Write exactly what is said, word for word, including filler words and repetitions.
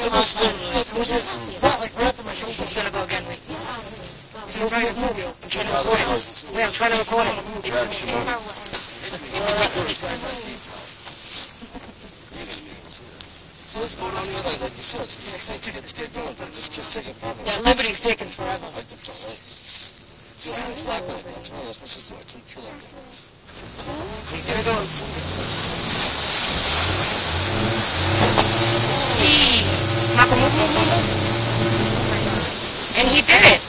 Almost literally. Not like right up on my shoulder. He's gonna go again, wait. He's gonna try to move you. I'm trying to record it. Wait, I'm trying to record it. So what's going on here? Like, like you said, let's, let's, take it, let's get going. Just, just take it forever. Yeah, Liberty's taking forever. I like the front lights. Dude, I was black like that. Tomorrow, that's my sister. I can't kill like that. There it goes. Knock him, move, move, move. And he did it.